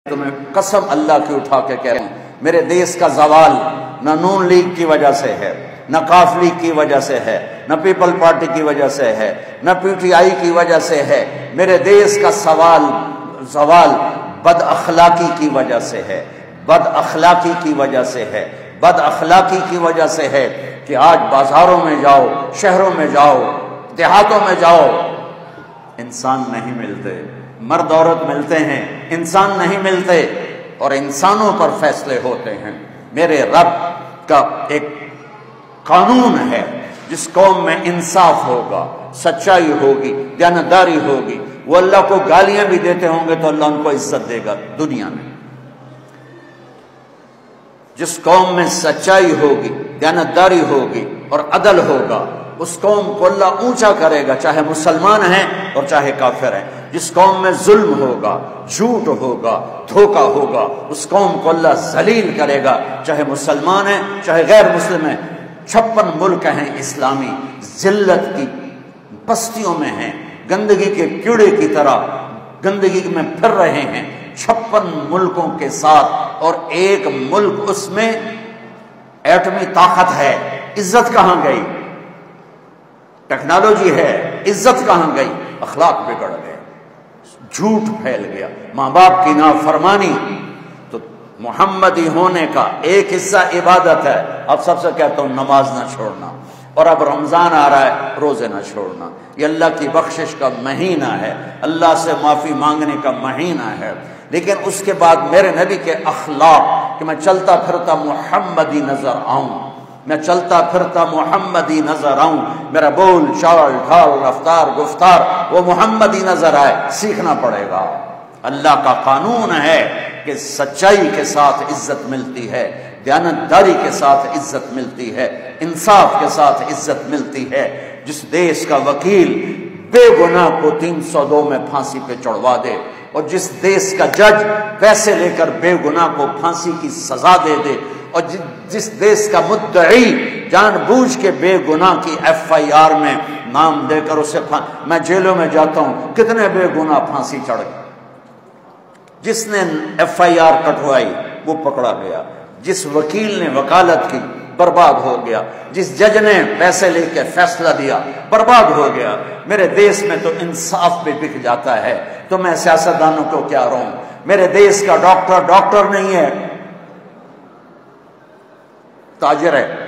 تمہیں قسم اللہ کی اٹھا کے کہہ رہا ہوں، میرے دیس کا زوال نہ نون لیگ کی وجہ سے ہے، نہ قاف لیگ کی وجہ سے ہے، نہ پیپل پارٹی کی وجہ سے ہے، نہ پی ٹی آئی کی وجہ سے ہے۔ میرے دیس کا زوال بد اخلاقی کی وجہ سے ہے، بد اخلاقی کی وجہ سے ہے، بد اخلاقی کی وجہ سے ہے کہ آج بازاروں میں جاؤ، شہروں میں جاؤ، دیہاتوں میں جاؤ، انسان نہیں ملتے، مرد عورت ملتے ہیں، انسان نہیں ملتے، اور انسانوں پر فیصلے ہوتے ہیں۔ میرے رب کا ایک قانون ہے، جس قوم میں انصاف ہوگا، سچائی ہوگی، دیانتداری ہوگی، وہ اللہ کو گالیاں بھی دیتے ہوں گے تو اللہ ان کو عزت دے گا دنیا میں۔ جس قوم میں سچائی ہوگی، دیانتداری ہوگی اور عدل ہوگا، اس قوم کو اللہ اونچا کرے گا، چاہے مسلمان ہیں اور چاہے کافر ہیں۔ جس قوم میں ظلم ہوگا، جھوٹ ہوگا، دھوکہ ہوگا، اس قوم کو اللہ ذلیل کرے گا، چاہے مسلمان ہیں چاہے غیر مسلم ہیں۔ 56 ملک ہیں اسلامی، ذلت کی پستیوں میں ہیں، گندگی کے کیڑے کی طرح گندگی میں پھر رہے ہیں 56 ملکوں کے ساتھ، اور ایک ملک اس میں ایٹمی طاقت ہے، عزت کہاں گئی؟ ٹیکنالوجی ہے، عزت کہاں گئی؟ اخلاق بگڑ گئے، جھوٹ پھیل گیا، ماں باپ کی نافرمانی۔ تو محمدی ہونے کا ایک حصہ عبادت ہے۔ اب سب سے کہتا ہوں نماز نہ چھوڑنا، اور اب رمضان آ رہا ہے، روزے نہ چھوڑنا۔ یہ اللہ کی بخشش کا مہینہ ہے، اللہ سے معافی مانگنے کا مہینہ ہے۔ لیکن اس کے بعد میرے نبی کے اخلاق کہ میں چلتا پھرتا محمدی نظر آؤں، میں چلتا پھرتا محمدی نظر آؤں، میرا بول چال ڈھال رفتار گفتار وہ محمدی نظر آئے، سیکھنا پڑے گا۔ اللہ کا قانون ہے کہ سچائی کے ساتھ عزت ملتی ہے، دیانتداری کے ساتھ عزت ملتی ہے، انصاف کے ساتھ عزت ملتی ہے۔ جس دیش کا وکیل بے گناہ کو 302 میں پھانسی پہ چڑھوا دے، اور جس دیش کا جج پیسے لے کر بے گناہ کو پھانسی کی سزا دے دے، اور جس دیش کا مدعی جان بوجھ کے بے گناہ کی ایف آئی آر میں نام دے کر اسے میں جیلوں میں جاتا ہوں، کتنے بے گناہ پھانسی چڑھ گئے۔ جس نے ایف آئی آر کٹوائی وہ پکڑا گیا، جس وکیل نے وکالت کی برباد ہو گیا، جس جج نے پیسے لے کے فیصلہ دیا برباد ہو گیا۔ میرے دیش میں تو انصاف بھی بک جاتا ہے، تو میں سیاستدانوں کو کیا رہوں؟ میرے دیش کا ڈاکٹر نہیں ہے، تاجر ہے۔